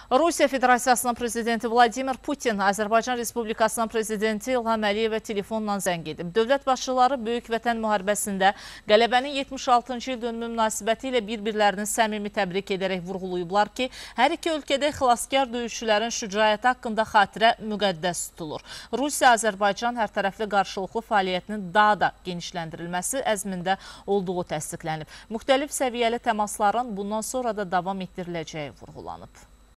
Rusiya Federasiyasının prezidenti Vladimir Putin Azərbaycan Respublikasının prezidenti İlham Əliyevə telefonla zəng edib. Dövlət başçıları Böyük Vətən müharibəsində qələbənin 76-cı il dönümü münasibəti ilə bir-birlərini səmimi təbrik edərək vurğulayıblar ki, hər iki ölkədə xilaskar döyüşçülərin şücaəti haqqında xatirə müqəddəs tutulur. Rusiya-Azərbaycan hərtərəfli qarşılıqlı fəaliyyətinin daha da genişləndirilməsi əzmində olduğu təsdiqlənib. Müxtəlif səviyyəli təmasların bundan sonra da davam etdiriləcəyi vurğulanıb.